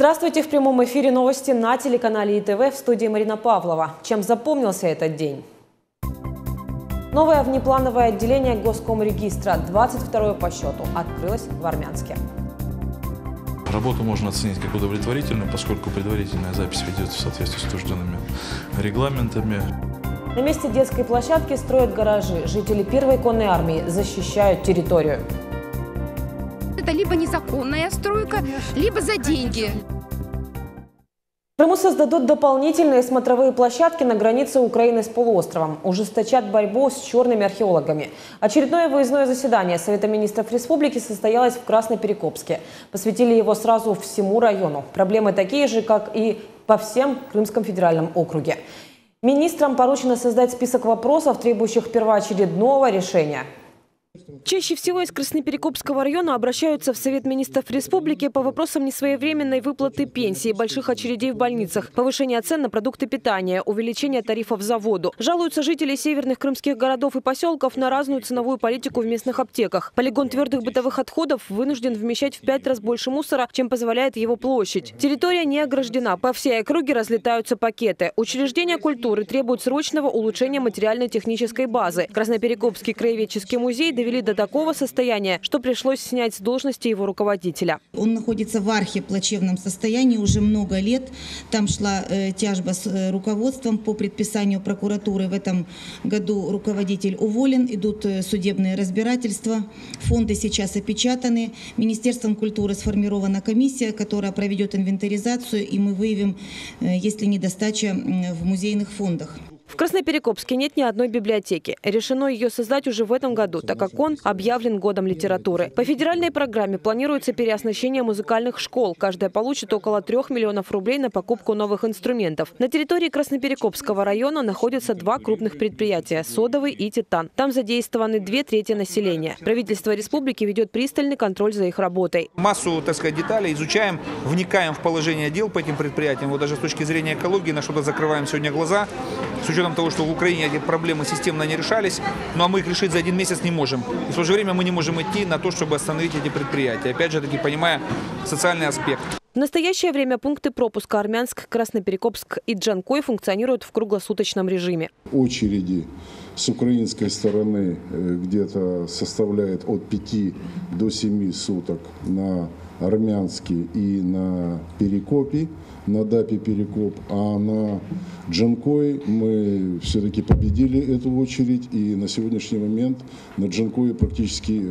Здравствуйте! В прямом эфире новости на телеканале ИТВ, в студии Марина Павлова. Чем запомнился этот день? Новое внеплановое отделение Госкомрегистра, 22-е по счету, открылось в Армянске. Работу можно оценить как удовлетворительную, поскольку предварительная запись ведется в соответствии с утвержденными регламентами. На месте детской площадки строят гаражи. Жители Первой конной армии защищают территорию. Это либо незаконная стройка, либо за деньги. В Крыму создадут дополнительные смотровые площадки на границе Украины с полуостровом. Ужесточат борьбу с черными археологами. Очередное выездное заседание Совета министров республики состоялось в Красноперекопске. Посвятили его сразу всему району. Проблемы такие же, как и по всем Крымском федеральном округе. Министрам поручено создать список вопросов, требующих первоочередного решения. Чаще всего из Красноперекопского района обращаются в Совет министров республики по вопросам несвоевременной выплаты пенсии, больших очередей в больницах, повышения цен на продукты питания, увеличения тарифов за воду. Жалуются жители северных крымских городов и поселков на разную ценовую политику в местных аптеках. Полигон твердых бытовых отходов вынужден вмещать в 5 раз больше мусора, чем позволяет его площадь. Территория не ограждена. По всей округе разлетаются пакеты. Учреждения культуры требуют срочного улучшения материально-технической базы. Красноперекопский краеведческий музей довели до такого состояния, что пришлось снять с должности его руководителя. Он находится в архиплачевном состоянии уже много лет. Там шла тяжба с руководством по предписанию прокуратуры. В этом году руководитель уволен, идут судебные разбирательства. Фонды сейчас опечатаны. Министерством культуры сформирована комиссия, которая проведет инвентаризацию, и мы выявим, есть ли недостача в музейных фондах. В Красноперекопске нет ни одной библиотеки. Решено ее создать уже в этом году, так как он объявлен годом литературы. По федеральной программе планируется переоснащение музыкальных школ. Каждая получит около 3 миллионов рублей на покупку новых инструментов. На территории Красноперекопского района находятся 2 крупных предприятия – «Содовый» и «Титан». Там задействованы 2/3 населения. Правительство республики ведет пристальный контроль за их работой. Массу, деталей изучаем, вникаем в положение дел по этим предприятиям. Вот даже с точки зрения экологии на что-то закрываем сегодня глаза. С учетом того, что в Украине эти проблемы системно не решались, ну а мы их решить за 1 месяц не можем. И в то же время мы не можем идти на то, чтобы остановить эти предприятия. Опять же таки, понимая социальный аспект. В настоящее время пункты пропуска Армянск, Красноперекопск и Джанкой функционируют в круглосуточном режиме. Очереди с украинской стороны где-то составляет от 5 до 7 суток на Армянске и на Перекопе, на ДАПе Перекоп, а на Джанкой мы все-таки победили эту очередь, и на сегодняшний момент на Джанкое практически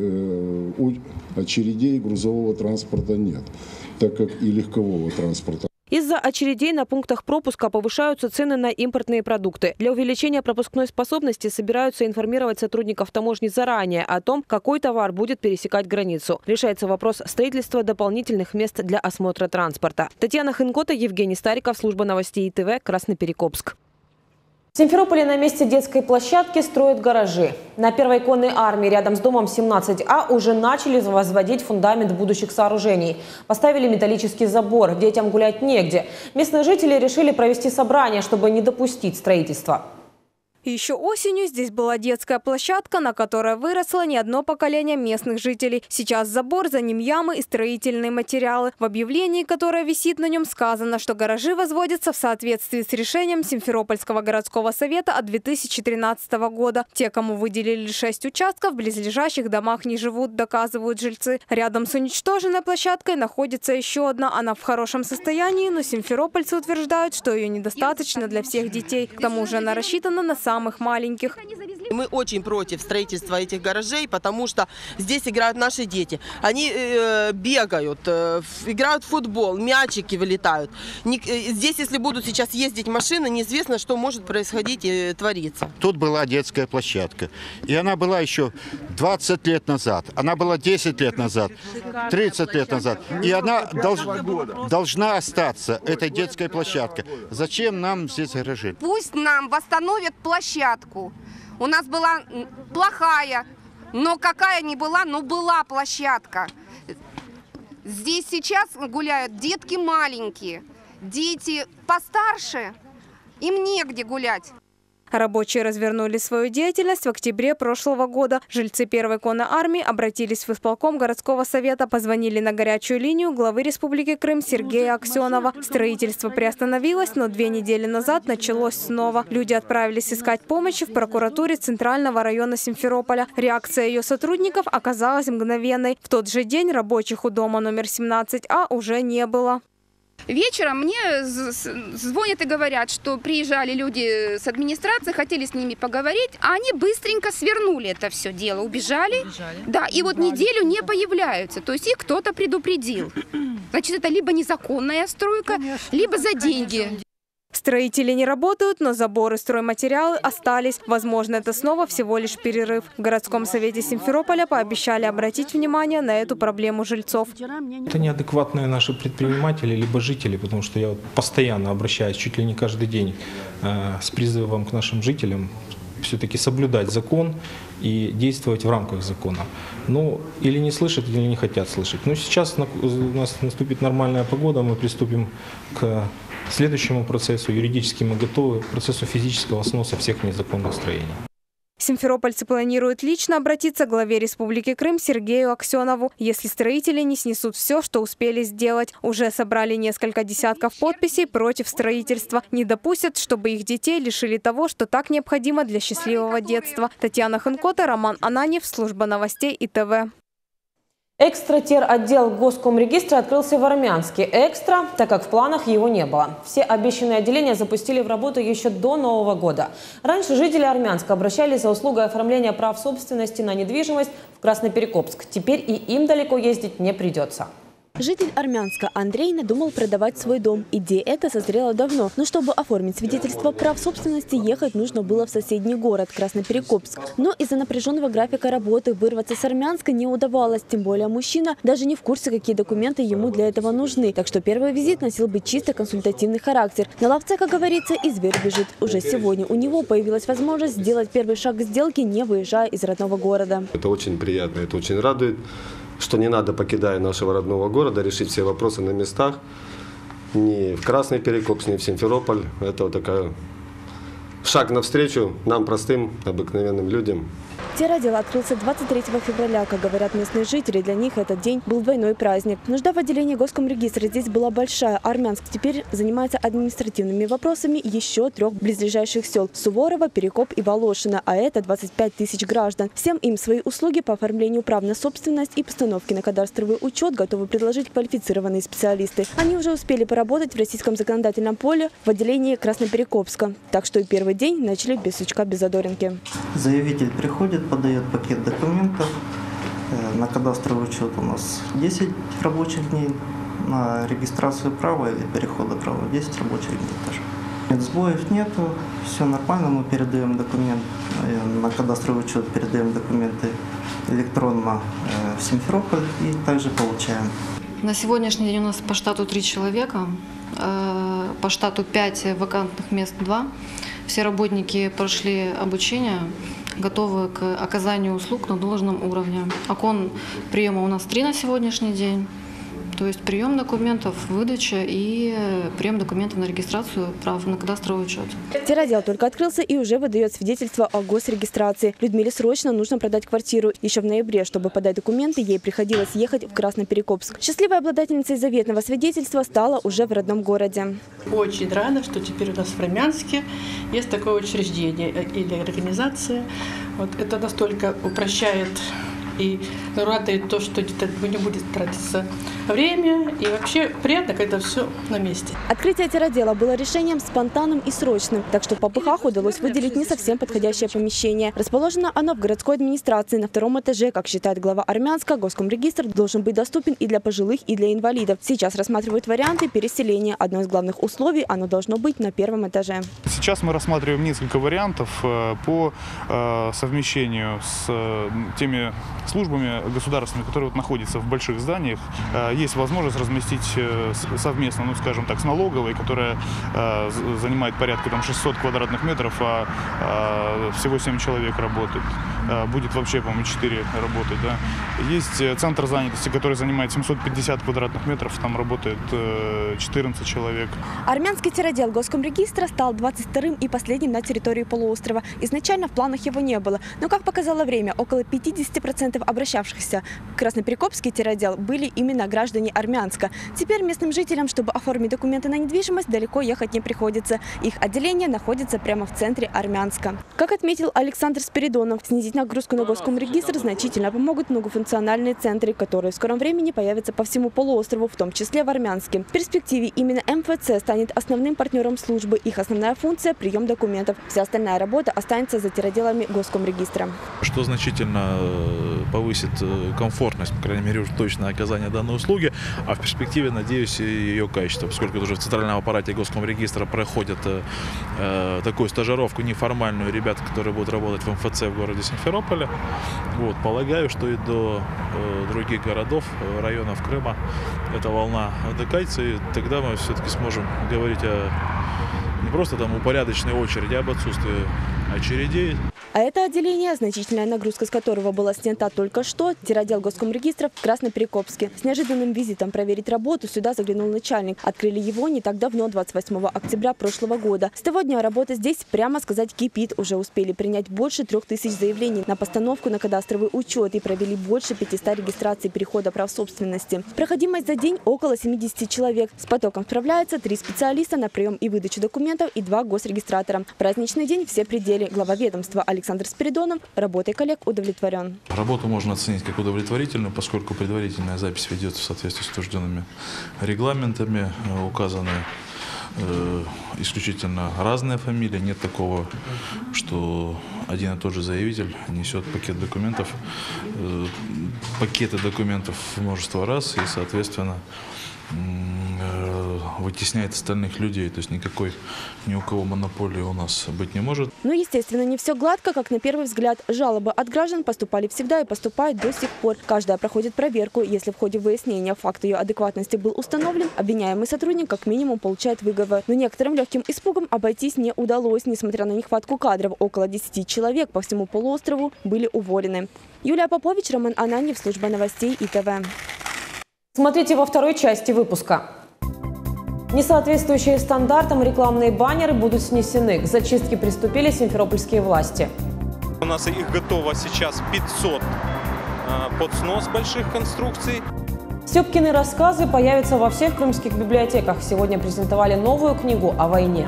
очередей грузового транспорта нет, так как и легкового транспорта. Из-за очередей на пунктах пропуска повышаются цены на импортные продукты. Для увеличения пропускной способности собираются информировать сотрудников таможни заранее о том, какой товар будет пересекать границу. Решается вопрос строительства дополнительных мест для осмотра транспорта. Татьяна Хинкота, Евгений Стариков, служба новостей ИТВ, Красноперекопск. В Симферополе на месте детской площадки строят гаражи. На Первой конной армии рядом с домом 17А уже начали возводить фундамент будущих сооружений. Поставили металлический забор, детям гулять негде. Местные жители решили провести собрание, чтобы не допустить строительства. Еще осенью здесь была детская площадка, на которой выросло не одно поколение местных жителей. Сейчас забор, за ним ямы и строительные материалы. В объявлении, которое висит на нем, сказано, что гаражи возводятся в соответствии с решением Симферопольского городского совета от 2013 года. Те, кому выделили 6 участков, в близлежащих домах не живут, доказывают жильцы. Рядом с уничтоженной площадкой находится еще одна. Она в хорошем состоянии, но симферопольцы утверждают, что ее недостаточно для всех детей. К тому же она рассчитана на самых маленьких. Мы очень против строительства этих гаражей, потому что здесь играют наши дети. Они бегают, играют в футбол, мячики вылетают. Здесь, если будут сейчас ездить машины, неизвестно, что может происходить и твориться. Тут была детская площадка. И она была еще 20 лет назад. Она была 10 лет назад, 30 лет назад. И она должна остаться, эта детская площадка. Зачем нам здесь гаражи? Пусть нам восстановят площадку. У нас была плохая, но какая ни была, но была площадка. Здесь сейчас гуляют детки маленькие, дети постарше, им негде гулять. Рабочие развернули свою деятельность в октябре прошлого года. Жильцы Первой конной армии обратились в исполком городского совета, позвонили на горячую линию главы Республики Крым Сергея Аксенова. Строительство приостановилось, но 2 недели назад началось снова. Люди отправились искать помощи в прокуратуре Центрального района Симферополя. Реакция ее сотрудников оказалась мгновенной. В тот же день рабочих у дома номер 17А уже не было. Вечером мне звонят и говорят, что приезжали люди с администрации, хотели с ними поговорить, а они быстренько свернули это все дело, убежали. Да, и вот неделю не появляются, то есть их кто-то предупредил. Значит, это либо незаконная стройка, либо за деньги. Строители не работают, но заборы, стройматериалы остались. Возможно, это снова всего лишь перерыв. В городском совете Симферополя пообещали обратить внимание на эту проблему жильцов. Это неадекватные наши предприниматели либо жители, потому что я постоянно обращаюсь, чуть ли не каждый день, с призывом к нашим жителям все-таки соблюдать закон и действовать в рамках закона. Ну, или не слышат, или не хотят слышать. Но сейчас у нас наступит нормальная погода, мы приступим к следующему процессу. Юридически мы готовы к процессу физического сноса всех незаконных строений. Симферопольцы планируют лично обратиться к главе Республики Крым Сергею Аксенову, если строители не снесут все, что успели сделать. Уже собрали несколько десятков подписей против строительства. Не допустят, чтобы их детей лишили того, что так необходимо для счастливого детства. Татьяна Ханкота, Роман Ананьев, служба новостей ИТВ. Экстра-тер-отдел Госкомрегистра открылся в Армянске. Экстра, так как в планах его не было. Все обещанные отделения запустили в работу еще до Нового года. Раньше жители Армянска обращались за услугой оформления прав собственности на недвижимость в Красноперекопск. Теперь и им далеко ездить не придется. Житель Армянска Андрей надумал продавать свой дом. Идея эта созрела давно. Но чтобы оформить свидетельство прав собственности, ехать нужно было в соседний город Красноперекопск. Но из-за напряженного графика работы вырваться с Армянска не удавалось. Тем более мужчина даже не в курсе, какие документы ему для этого нужны. Так что первый визит носил бы чисто консультативный характер. На ловце, как говорится, и зверь бежит. Уже сегодня у него появилась возможность сделать первый шаг к сделке, не выезжая из родного города. Это очень приятно, это очень радует, что не надо, покидая нашего родного города, решить все вопросы на местах. Ни в Красный Перекопск, ни в Симферополь. Это вот такой шаг навстречу нам, простым, обыкновенным людям. Теротдел открылся 23 февраля. Как говорят местные жители, для них этот день был двойной праздник. Нужда в отделении Госкомрегистра здесь была большая. Армянск теперь занимается административными вопросами еще 3 близлежащих сел – Суворово, Перекоп и Волошино. А это 25 тысяч граждан. Всем им свои услуги по оформлению прав на собственность и постановке на кадастровый учет готовы предложить квалифицированные специалисты. Они уже успели поработать в российском законодательном поле в отделении Красноперекопска. Так что и первый день начали без сучка, без задоринки. Заявитель приходит, подает пакет документов. На кадастровый учет у нас 10 рабочих дней. На регистрацию права или перехода права 10 рабочих дней тоже. Нет, сбоев нету, все нормально. Мы передаем документ, на кадастровый учет передаем документы электронно в Симферополь и также получаем. На сегодняшний день у нас по штату 3 человека, по штату 5 вакантных мест 2. Все работники прошли обучение, готовы к оказанию услуг на должном уровне. Окон приема у нас 3 на сегодняшний день. То есть прием документов, выдача и прием документов на регистрацию прав на кадастровый учет. Теротдел только открылся и уже выдает свидетельство о госрегистрации. Людмиле срочно нужно продать квартиру. Еще в ноябре, чтобы подать документы, ей приходилось ехать в Красноперекопск. Счастливой обладательницей заветного свидетельства стала уже в родном городе. Очень рада, что теперь у нас в Армянске есть такое учреждение или организация. Вот это настолько упрощает и радует то, что не будет тратиться время. И вообще приятно, когда все на месте. Открытие теротдела было решением спонтанным и срочным. Так что в попыхах удалось выделить не совсем подходящее помещение. Расположено оно в городской администрации на 2-м этаже. Как считает глава Армянска, Госкомрегистр должен быть доступен и для пожилых, и для инвалидов. Сейчас рассматривают варианты переселения. Одно из главных условий – оно должно быть на 1-м этаже. Сейчас мы рассматриваем несколько вариантов по совмещению с теми службами государственными, которые находятся в больших зданиях. Есть возможность разместить совместно, ну скажем так, с налоговой, которая занимает порядка 600 квадратных метров, а всего 7 человек работает. будет вообще, по-моему, 4 работать. Да. Есть центр занятости, который занимает 750 квадратных метров, там работает 14 человек. Армянский терродел Госкомрегистра стал 22-м и последним на территории полуострова. Изначально в планах его не было, но, как показало время, около 50% обращавшихся в Красноперекопский терродел были именно граждане Армянска. Теперь местным жителям, чтобы оформить документы на недвижимость, далеко ехать не приходится. Их отделение находится прямо в центре Армянска. Как отметил Александр Спиридонов, снизить нагрузку на Госкомрегистр значительно помогут многофункциональные центры, которые в скором времени появятся по всему полуострову, в том числе в Армянске. В перспективе именно МФЦ станет основным партнером службы. Их основная функция – прием документов. Вся остальная работа останется за терроделами Госкомрегистра. Что значительно повысит комфортность, по крайней мере, уж точно оказания данной услуги, а в перспективе, надеюсь, и ее качество, поскольку уже в центральном аппарате Госкомрегистра проходят такую стажировку неформальную ребят, которые будут работать в МФЦ в городе Симферополе. Вот, полагаю, что и до других городов, районов Крыма эта волна докатится, и тогда мы все-таки сможем говорить не просто там упорядоченной очереди, а об отсутствии очередей. А это отделение, значительная нагрузка с которого была снята только что, терродел Госкомрегистра в Красноперекопске. С неожиданным визитом проверить работу сюда заглянул начальник. Открыли его не так давно, 28 октября прошлого года. С того дня работа здесь, прямо сказать, кипит. Уже успели принять больше 3000 заявлений на постановку на кадастровый учет и провели больше 500 регистраций перехода прав собственности. Проходимость за день около 70 человек. С потоком справляются 3 специалиста на прием и выдачу документов и 2 госрегистратора. Праздничный день все пределы. Глава ведомства Александр Спиридонов работой коллег удовлетворен. Работу можно оценить как удовлетворительную, поскольку предварительная запись ведется в соответствии с утвержденными регламентами. Указаны исключительно разные фамилии. Нет такого, что один и тот же заявитель несет пакет документов, пакеты документов множество раз и, соответственно, вытесняет остальных людей. То есть никакой ни у кого монополии у нас быть не может. Но, естественно, не все гладко, как на первый взгляд. Жалобы от граждан поступали всегда и поступают до сих пор. Каждая проходит проверку. Если в ходе выяснения факт ее адекватности был установлен, обвиняемый сотрудник как минимум получает выговор. Но некоторым легким испугом обойтись не удалось. Несмотря на нехватку кадров, около 10 человек по всему полуострову были уволены. Юлия Попович, Роман Ананьев, служба новостей ИТВ. Смотрите во второй части выпуска. Несоответствующие стандартам рекламные баннеры будут снесены. К зачистке приступили симферопольские власти. У нас их готово сейчас 500 под снос больших конструкций. Степкины рассказы появятся во всех крымских библиотеках. Сегодня презентовали новую книгу о войне.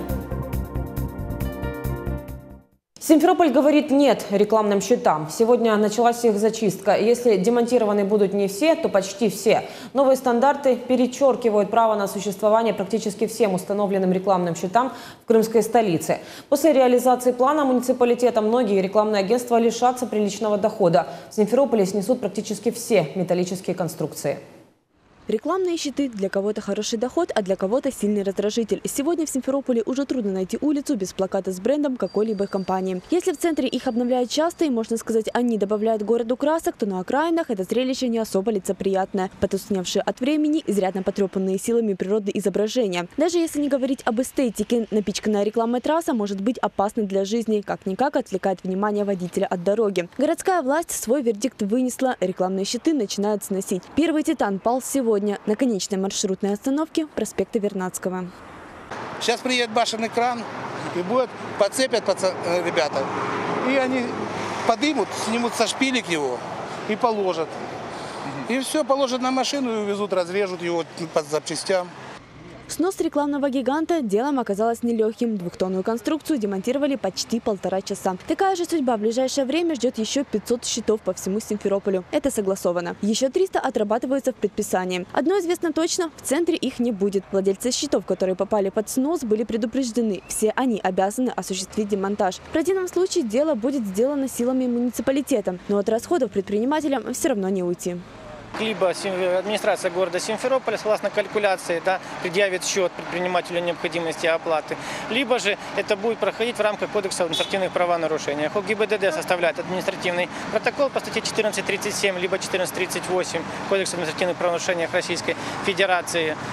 Симферополь говорит «нет» рекламным щитам. Сегодня началась их зачистка. Если демонтированы будут не все, то почти все. Новые стандарты перечеркивают право на существование практически всем установленным рекламным щитам в крымской столице. После реализации плана муниципалитета многие рекламные агентства лишатся приличного дохода. В Симферополе снесут практически все металлические конструкции. Рекламные щиты – для кого-то хороший доход, а для кого-то сильный раздражитель. Сегодня в Симферополе уже трудно найти улицу без плаката с брендом какой-либо компании. Если в центре их обновляют часто и, можно сказать, они добавляют городу красок, то на окраинах это зрелище не особо лицеприятное. Потускневшие от времени, изрядно потрепанные силами природы изображения. Даже если не говорить об эстетике, напичканная рекламой трасса может быть опасной для жизни. Как-никак отвлекает внимание водителя от дороги. Городская власть свой вердикт вынесла. Рекламные щиты начинают сносить. Первый «Титан» пал сегодня на конечной маршрутной остановке проспекта Вернадского. Сейчас приедет башенный кран и будет подцепят ребята. И они подымут, снимут со шпилек его и положат. И все, положат на машину и увезут, разрежут его по запчастям. Снос рекламного гиганта делом оказалось нелегким. Двухтонную конструкцию демонтировали почти 1,5 часа. Такая же судьба в ближайшее время ждет еще 500 щитов по всему Симферополю. Это согласовано. Еще 300 отрабатываются в предписании. Одно известно точно – в центре их не будет. Владельцы щитов, которые попали под снос, были предупреждены. Все они обязаны осуществить демонтаж. В противном случае дело будет сделано силами муниципалитета. Но от расходов предпринимателям все равно не уйти. Либо администрация города Симферополя, согласно калькуляции, предъявит счет предпринимателю необходимости оплаты, либо же это будет проходить в рамках Кодекса административных правонарушений. ГИБДД составляет административный протокол по статье 1437, либо 1438 Кодекса административных правонарушений Российской Федерации.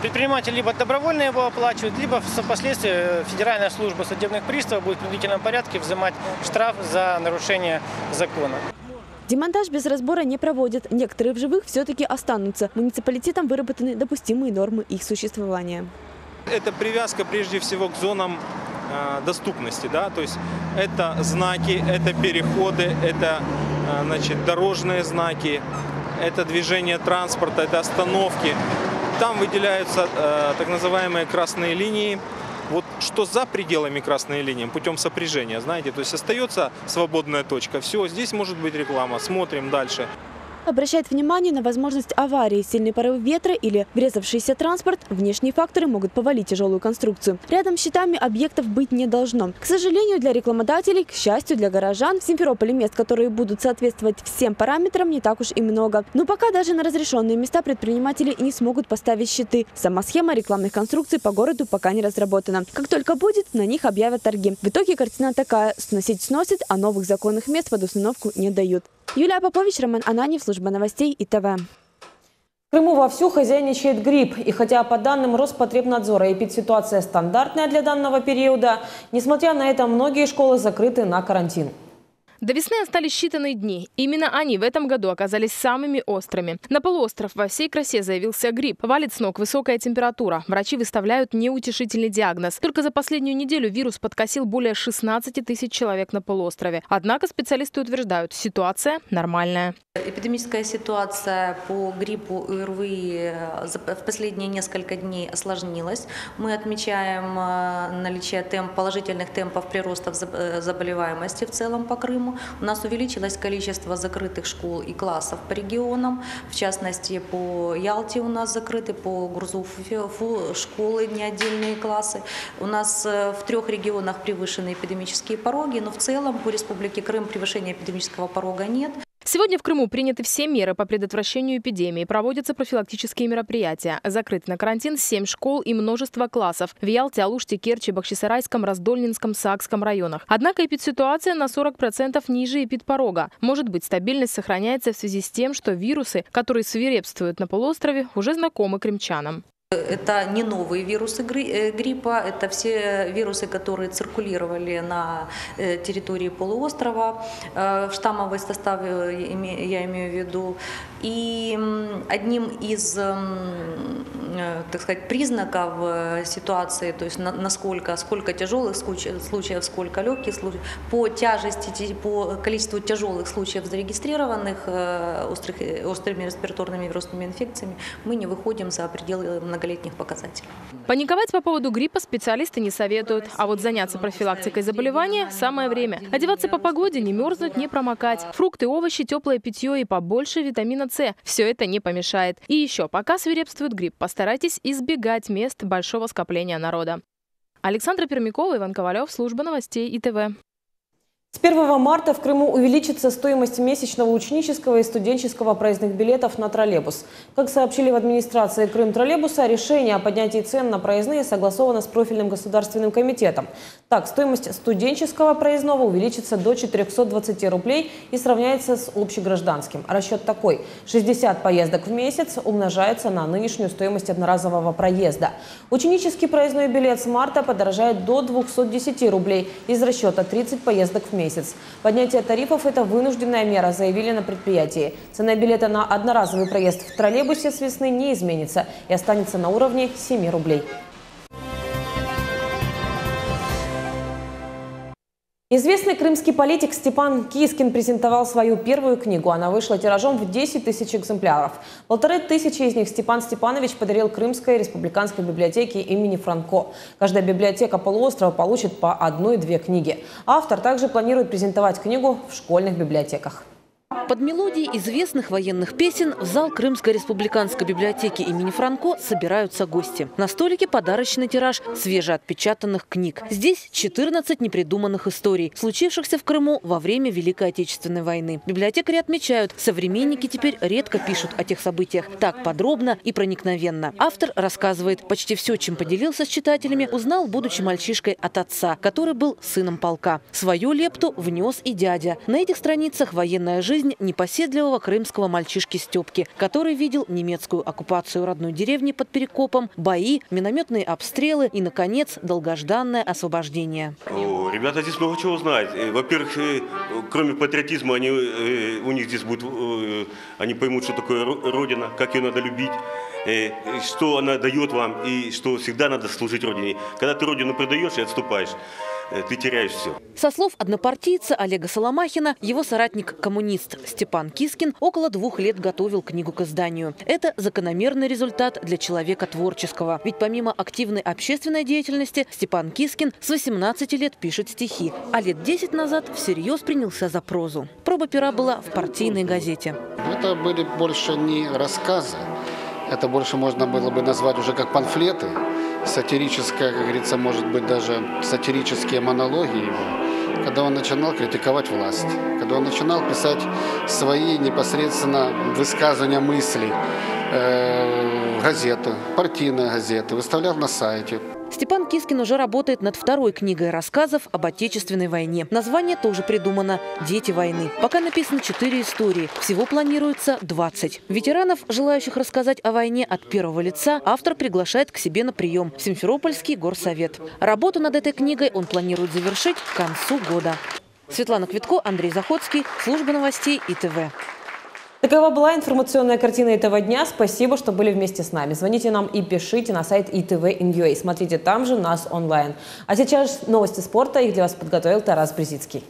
Предприниматель либо добровольно его оплачивает, либо впоследствии Федеральная служба судебных приставов будет в принудительном порядке взимать штраф за нарушение закона. Демонтаж без разбора не проводят. Некоторые в живых все-таки останутся. Муниципалитетом выработаны допустимые нормы их существования. Это привязка прежде всего к зонам доступности, да, то есть это знаки, это переходы, это, значит, дорожные знаки, это движение транспорта, это остановки. Там выделяются так называемые красные линии. Вот что за пределами красной линии, путем сопряжения, знаете, то есть остается свободная точка. Все, здесь может быть реклама, смотрим дальше. Обращает внимание на возможность аварии, сильный порыв ветра или врезавшийся транспорт. Внешние факторы могут повалить тяжелую конструкцию. Рядом с щитами объектов быть не должно. К сожалению, для рекламодателей, к счастью, для горожан, в Симферополе мест, которые будут соответствовать всем параметрам, не так уж и много. Но пока даже на разрешенные места предприниматели не смогут поставить щиты. Сама схема рекламных конструкций по городу пока не разработана. Как только будет, на них объявят торги. В итоге картина такая: сносить сносит, а новых законных мест под установку не дают. Юлия Попович, Роман Ананьев, служба новостей ИТВ. В Крыму вовсю хозяйничает грипп. И хотя по данным Роспотребнадзора эпидситуация стандартная для данного периода, несмотря на это, многие школы закрыты на карантин. До весны остались считанные дни. Именно они в этом году оказались самыми острыми. На полуостров во всей красе заявился грипп. Валит с ног высокая температура. Врачи выставляют неутешительный диагноз. Только за последнюю неделю вирус подкосил более 16 тысяч человек на полуострове. Однако специалисты утверждают, ситуация нормальная. Эпидемическая ситуация по гриппу ОРВИ в последние несколько дней осложнилась. Мы отмечаем наличие положительных темпов прироста заболеваемости в целом по Крыму. У нас увеличилось количество закрытых школ и классов по регионам. В частности, по Ялте у нас закрыты, по Гурзуфу школы, не отдельные классы. У нас в 3 регионах превышены эпидемические пороги, но в целом по Республике Крым превышения эпидемического порога нет. Сегодня в Крыму приняты все меры по предотвращению эпидемии. Проводятся профилактические мероприятия. Закрыты на карантин 7 школ и множество классов. В Ялте, Алуште, Керчи, Бахчисарайском, Раздольнинском, Саакском районах. Однако эпидситуация на 40% ниже эпидпорога. Может быть, стабильность сохраняется в связи с тем, что вирусы, которые свирепствуют на полуострове, уже знакомы крымчанам. Это не новые вирусы гриппа, это все вирусы, которые циркулировали на территории полуострова, в штаммовый состав я имею в виду. И одним из, так сказать, признаков ситуации, то есть сколько тяжелых случаев, сколько легких случаев, по тяжести, по количеству тяжелых случаев зарегистрированных острыми респираторными вирусными инфекциями, мы не выходим за пределы многолетних показателей. Паниковать по поводу гриппа специалисты не советуют. А вот заняться профилактикой заболевания – самое время. Одеваться по погоде, не мерзнуть, не промокать. Фрукты, овощи, теплое питье и побольше витамина С. Все это не помешает. И еще, пока свирепствует грипп, постарайтесь избегать мест большого скопления народа. Александра Пермякова, Иван Ковалев, служба новостей ИТВ. С 1 марта в Крыму увеличится стоимость месячного ученического и студенческого проездных билетов на троллейбус. Как сообщили в администрации Крымтроллейбуса, решение о поднятии цен на проездные согласовано с профильным государственным комитетом. Так, стоимость студенческого проездного увеличится до 420 рублей и сравняется с общегражданским. Расчет такой: 60 поездок в месяц умножается на нынешнюю стоимость одноразового проезда. Ученический проездной билет с марта подорожает до 210 рублей из расчета 30 поездок в месяц. Поднятие тарифов – это вынужденная мера, заявили на предприятии. Цена билета на одноразовый проезд в троллейбусе с весны не изменится и останется на уровне 7 рублей. Известный крымский политик Степан Кискин презентовал свою первую книгу. Она вышла тиражом в 10 тысяч экземпляров. 1500 из них Степан Степанович подарил Крымской республиканской библиотеке имени Франко. Каждая библиотека полуострова получит по 1-2 книги. Автор также планирует презентовать книгу в школьных библиотеках. Под мелодии известных военных песен в зал Крымской республиканской библиотеки имени Франко собираются гости. На столике подарочный тираж свежеотпечатанных книг. Здесь 14 непридуманных историй, случившихся в Крыму во время Великой Отечественной войны. Библиотекари отмечают, современники теперь редко пишут о тех событиях так подробно и проникновенно. Автор рассказывает, почти все, чем поделился с читателями, узнал, будучи мальчишкой от отца, который был сыном полка. Свою лепту внес и дядя. На этих страницах военная жизнь жизнь непоседливого крымского мальчишки Степки, который видел немецкую оккупацию родной деревни под Перекопом, бои, минометные обстрелы и, наконец, долгожданное освобождение. Ребята здесь много чего знают. Во-первых, кроме патриотизма, у них здесь будет, они поймут, что такое Родина, как ее надо любить, что она дает вам и что всегда надо служить Родине. Когда ты Родину предаешь и отступаешь, ты теряешь все. Со слов однопартийца Олега Соломахина, его соратник-коммунист Степан Кискин около 2 лет готовил книгу к изданию. Это закономерный результат для человека творческого. Ведь помимо активной общественной деятельности, Степан Кискин с 18 лет пишет стихи, а лет 10 назад всерьез принялся за прозу. Проба пера была в партийной газете. Это были больше не рассказы, это больше можно было бы назвать уже как памфлеты. Сатирическое, как говорится, может быть даже сатирические монологи его, когда он начинал критиковать власть, когда он начинал писать свои непосредственно высказывания мыслей, газеты, партийные газеты, выставлял на сайте. Степан Кискин уже работает над 2-й книгой рассказов об Отечественной войне. Название тоже придумано «Дети войны». Пока написано 4 истории. Всего планируется 20. Ветеранов, желающих рассказать о войне от первого лица, автор приглашает к себе на прием в Симферопольский горсовет. Работу над этой книгой он планирует завершить к концу года. Светлана Квитко, Андрей Заходский, служба новостей ИТВ. Такова была информационная картина этого дня. Спасибо, что были вместе с нами. Звоните нам и пишите на сайт ITV.in.ua. Смотрите там же нас онлайн. А сейчас новости спорта. Их для вас подготовил Тарас Брезицкий.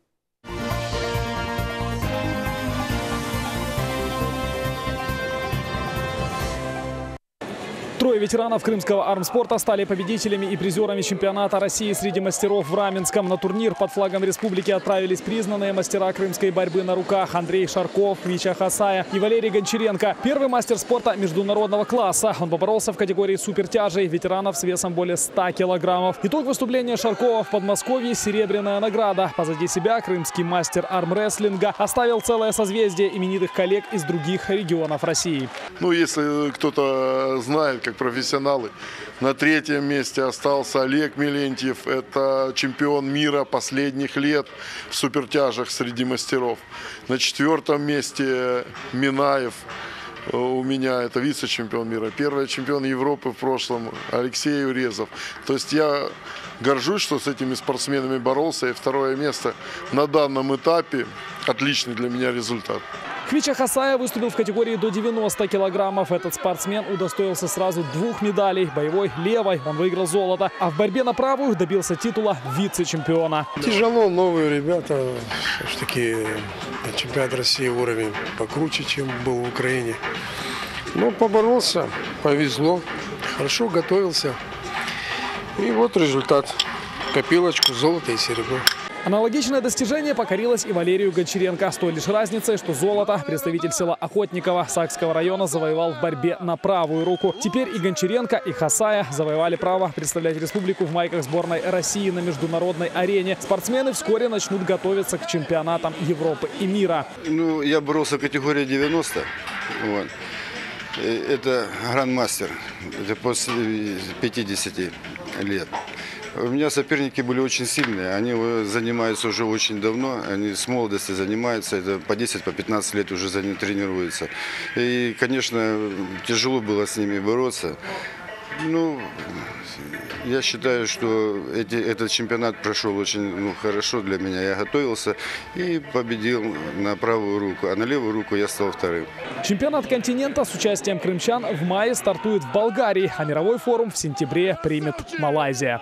Трое ветеранов крымского армспорта стали победителями и призерами чемпионата России среди мастеров в Раменском. На турнир под флагом республики отправились признанные мастера крымской борьбы на руках Андрей Шарков, Вича Хасая и Валерий Гончаренко. Первый мастер спорта международного класса. Он поборолся в категории супертяжей ветеранов с весом более 100 килограммов. Итог выступления Шаркова в Подмосковье – серебряная награда. Позади себя крымский мастер армрестлинга оставил целое созвездие именитых коллег из других регионов России. Если кто-то знает, как профессионалы, на 3-м месте остался Олег Мелентьев. Это чемпион мира последних лет в супертяжах среди мастеров. На 4-м месте Минаев. У меня это вице-чемпион мира. Первый чемпион Европы в прошлом Алексей Урезов. То есть я горжусь, что с этими спортсменами боролся. И 2-е место на данном этапе отличный для меня результат. Хвича Хасая выступил в категории до 90 килограммов. Этот спортсмен удостоился сразу 2 медалей. Боевой левой он выиграл золото, а в борьбе на правую добился титула вице-чемпиона. Тяжело, новые ребята. Все-таки чемпионат России уровень покруче, чем был в Украине. Но поборолся, повезло, хорошо готовился. И вот результат. Копилочку, золото и серебро. Аналогичное достижение покорилось и Валерию Гончаренко. С той лишь разницей, что золото представитель села Охотниково Сакского района завоевал в борьбе на правую руку. Теперь и Гончаренко, и Хасая завоевали право представлять республику в майках сборной России на международной арене. Спортсмены вскоре начнут готовиться к чемпионатам Европы и мира. Я боролся в категории 90. Вот. Это грандмастер. Это после 50 лет. У меня соперники были очень сильные, они занимаются уже очень давно, они с молодости занимаются, это по 10-15 лет уже тренируются. И, конечно, тяжело было с ними бороться. Я считаю, что этот чемпионат прошел очень хорошо для меня. Я готовился и победил на правую руку, а на левую руку я стал 2-м. Чемпионат континента с участием крымчан в мае стартует в Болгарии, а мировой форум в сентябре примет Малайзия.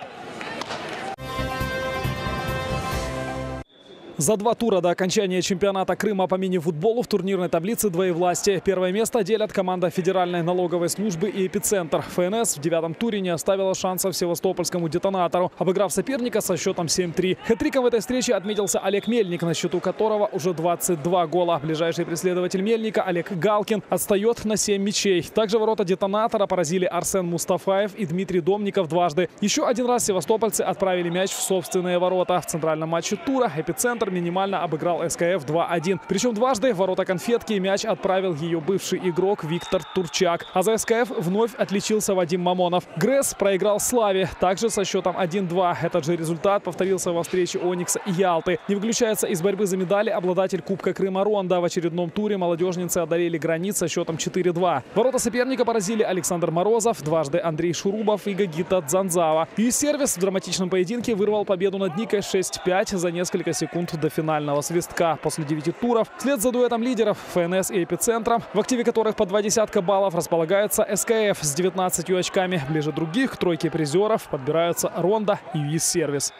За 2 тура до окончания чемпионата Крыма по мини-футболу в турнирной таблице двоевластия. Первое место делят команда Федеральной налоговой службы и «Эпицентр». ФНС в 9-м туре не оставила шансов севастопольскому «Детонатору», обыграв соперника со счетом 7-3. Хэт-триком в этой встрече отметился Олег Мельник, на счету которого уже 22 гола. Ближайший преследователь Мельника Олег Галкин отстает на 7 мячей. Также ворота «Детонатора» поразили Арсен Мустафаев и Дмитрий Домников дважды. Еще один раз севастопольцы отправили мяч в собственные ворота. В центральном матче тура «Эпицентр» минимально обыграл СКФ 2-1. Причем дважды в ворота конфетки мяч отправил ее бывший игрок Виктор Турчак. А за СКФ вновь отличился Вадим Мамонов. ГРЭС проиграл Славе, также со счетом 1-2. Этот же результат повторился во встрече Оникса и Ялты. Не выключается из борьбы за медали обладатель Кубка Крыма Ронда. В очередном туре молодежницы одолели Гранит со счетом 4-2. Ворота соперника поразили Александр Морозов, дважды Андрей Шурубов и Гагита Дзанзава. ЮСервис в драматичном поединке вырвал победу над Никой 6-5 за несколько секунд до финального свистка. После 9 туров вслед за дуэтом лидеров ФНС и Эпицентром, в активе которых по 20 баллов располагается СКФ с 19 очками. Ближе других к тройке призеров подбираются Ронда и ЮСервис.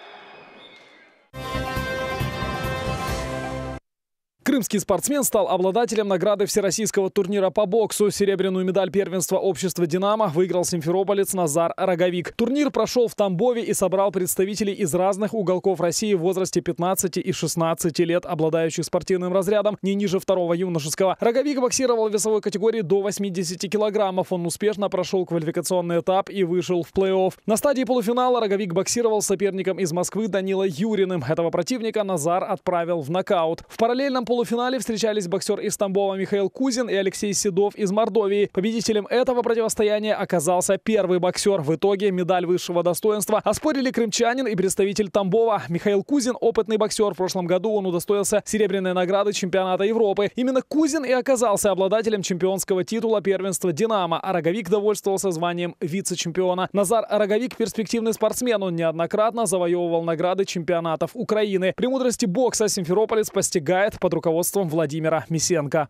Крымский спортсмен стал обладателем награды всероссийского турнира по боксу. Серебряную медаль первенства общества «Динамо» выиграл симферополец Назар Роговик. Турнир прошел в Тамбове и собрал представителей из разных уголков России в возрасте 15 и 16 лет, обладающих спортивным разрядом не ниже 2-го юношеского. Роговик боксировал в весовой категории до 80 килограммов. Он успешно прошел квалификационный этап и вышел в плей-офф. На стадии полуфинала Роговик боксировал с соперником из Москвы Данилой Юриным. Этого противника Назар отправил в нокаут. В параллельном полуфинале встречались боксер из Тамбова Михаил Кузин и Алексей Седов из Мордовии. Победителем этого противостояния оказался первый боксер. В итоге медаль высшего достоинства оспорили крымчанин и представитель Тамбова. Михаил Кузин – опытный боксер. В прошлом году он удостоился серебряной награды чемпионата Европы. Именно Кузин и оказался обладателем чемпионского титула первенства «Динамо», а Роговик довольствовался званием вице-чемпиона. Назар Роговик – перспективный спортсмен. Он неоднократно завоевывал награды чемпионатов Украины. Премудрости бокса симферополец постигает под руководством Владимира Мисенко.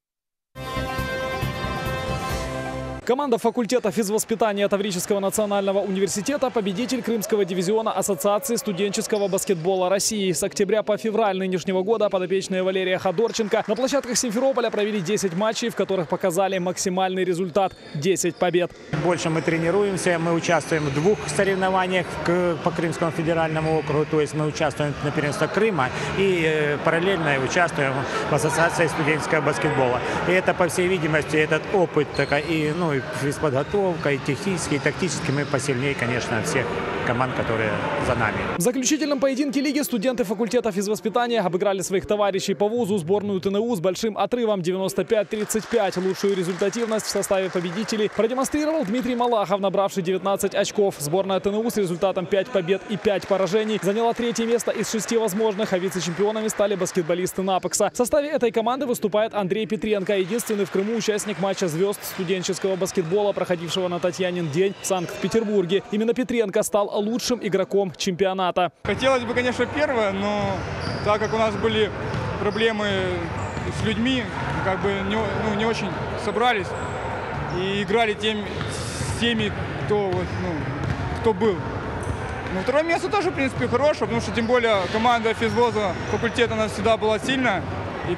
Команда факультета физвоспитания Таврического национального университета – победитель Крымского дивизиона Ассоциации студенческого баскетбола России. С октября по февраль нынешнего года подопечные Валерия Ходорченко на площадках Симферополя провели 10 матчей, в которых показали максимальный результат – 10 побед. Больше мы тренируемся, мы участвуем в 2 соревнованиях по Крымскому федеральному округу, то есть мы участвуем на первенстве Крыма и параллельно участвуем в Ассоциации студенческого баскетбола. И это, по всей видимости, этот опыт и физподготовка, и технически, и тактически мы посильнее, конечно, всех команд, которые за нами. В заключительном поединке лиги студенты факультета физвоспитания обыграли своих товарищей по вузу, сборную ТНУ, с большим отрывом 95-35. Лучшую результативность в составе победителей продемонстрировал Дмитрий Малахов, набравший 19 очков. Сборная ТНУ с результатом 5 побед и 5 поражений заняла 3-е место из 6 возможных, а вице-чемпионами стали баскетболисты НАПОКСа. В составе этой команды выступает Андрей Петренко, единственный в Крыму участник матча звезд студенческого баскетбола, проходившего на Татьянин день в Санкт-Петербурге. Именно Петренко стал лучшим игроком чемпионата. Хотелось бы, конечно, первое, но так как у нас были проблемы с людьми, не очень собрались и играли с теми, кто был. Но второе место тоже, в принципе, хорошее, потому что тем более команда физвоза факультета у нас всегда была сильная и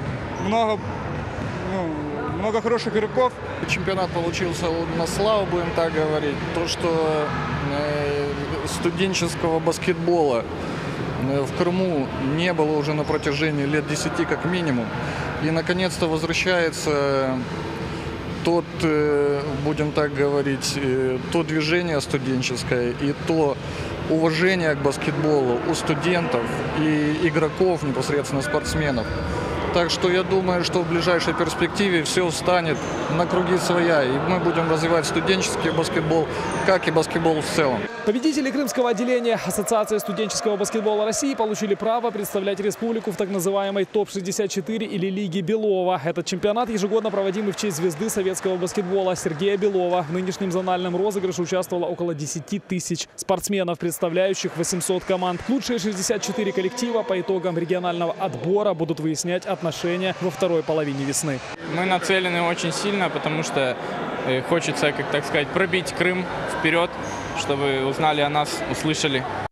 много хороших игроков. Чемпионат получился на славу, будем так говорить. То, что студенческого баскетбола в Крыму не было уже на протяжении лет 10 как минимум. И наконец-то возвращается тот, будем так говорить, то движение студенческое и то уважение к баскетболу у студентов и игроков, непосредственно спортсменов. Так что я думаю, что в ближайшей перспективе все встанет на круги своя. И мы будем развивать студенческий баскетбол, как и баскетбол в целом. Победители Крымского отделения Ассоциации студенческого баскетбола России получили право представлять республику в так называемой ТОП-64 или Лиге Белова. Этот чемпионат ежегодно проводимый в честь звезды советского баскетбола Сергея Белова. В нынешнем зональном розыгрыше участвовало около 10 тысяч спортсменов, представляющих 800 команд. Лучшие 64 коллектива по итогам регионального отбора будут выяснять отношения во второй половине весны. Мы нацелены очень сильно, потому что хочется, так сказать, пробить Крым вперед, чтобы узнали о нас, услышали.